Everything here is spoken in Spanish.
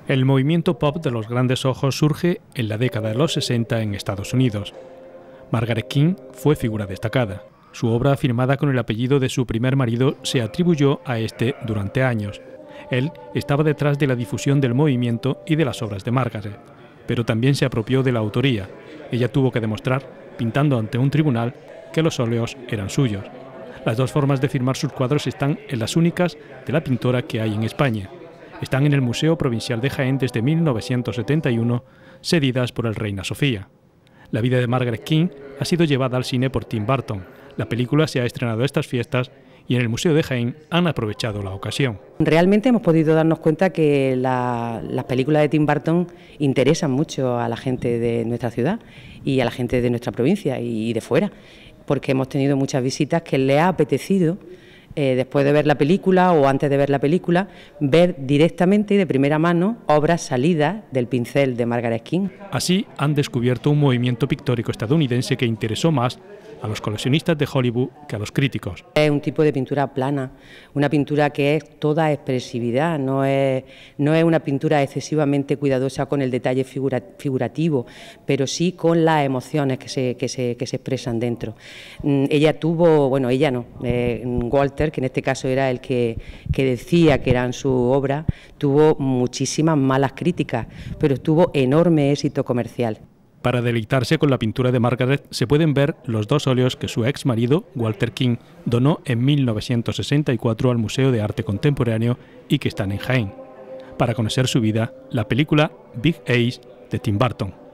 El movimiento pop de los grandes ojos surge en la década de los 60 en Estados Unidos. Margaret King fue figura destacada. Su obra, firmada con el apellido de su primer marido, se atribuyó a este durante años. Él estaba detrás de la difusión del movimiento y de las obras de Margaret, pero también se apropió de la autoría. Ella tuvo que demostrar, pintando ante un tribunal, que los óleos eran suyos. Las dos formas de firmar sus cuadros están en las únicas de la pintora que hay en España. Están en el Museo Provincial de Jaén desde 1971, cedidas por el Reina Sofía. La vida de Margaret King ha sido llevada al cine por Tim Burton. La película se ha estrenado estas fiestas y en el Museo de Jaén han aprovechado la ocasión. Realmente hemos podido darnos cuenta que las películas de Tim Burton interesan mucho a la gente de nuestra ciudad y a la gente de nuestra provincia y de fuera, porque hemos tenido muchas visitas que les ha apetecido, después de ver la película o antes de ver la película, ver directamente y de primera mano obras salidas del pincel de Margaret King. Así han descubierto un movimiento pictórico estadounidense que interesó más a los coleccionistas de Hollywood que a los críticos. Es un tipo de pintura plana, una pintura que es toda expresividad, no es una pintura excesivamente cuidadosa con el detalle figurativo, pero sí con las emociones que se expresan dentro. Ella tuvo, bueno, ella no, Walter, que en este caso era el que decía que eran su obra, tuvo muchísimas malas críticas, pero tuvo enorme éxito comercial. Para deleitarse con la pintura de Margaret se pueden ver los dos óleos que su ex marido, Walter King, donó en 1964 al Museo de Arte Contemporáneo y que están en Jaén. Para conocer su vida, la película Big Ace de Tim Burton.